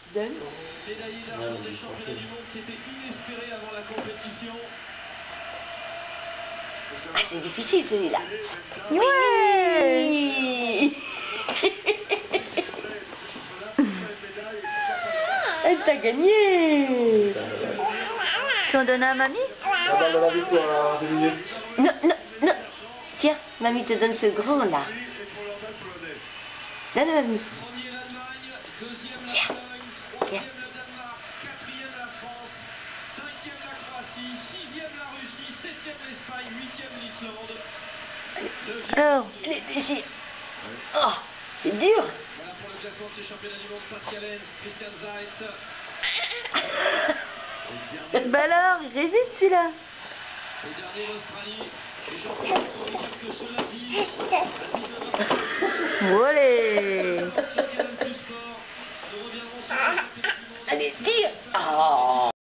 Donne. Médaillé d'argent des championnats du monde, c'était inespéré avant la compétition. Ah, c'est difficile celui-là. Ouais. Elle t'a gagné. Tu en donnes à mamie? La balle de la victoire, c'est mieux. Non, non, non. Tiens, mamie te donne ce grand là. Donne à mamie. Premier l'Allemagne, deuxième la Pologne, troisième le Danemark, quatrième la France, cinquième la Croatie, sixième la Russie, septième l'Espagne, huitième l'Islande. Alors, Allez, déchire. Oh, c'est dur. Voilà pour le classement de ces championnats du monde, Pascal Hens, Christian Zeitz. bah alors, il résiste celui-là. Le dernier l'Australie, et j'en peux dire que ce lundi, à 19h45, Olé. sur Canal+ Sport, nous reviendrons sur le championnat du monde. Allez, tire. Oh.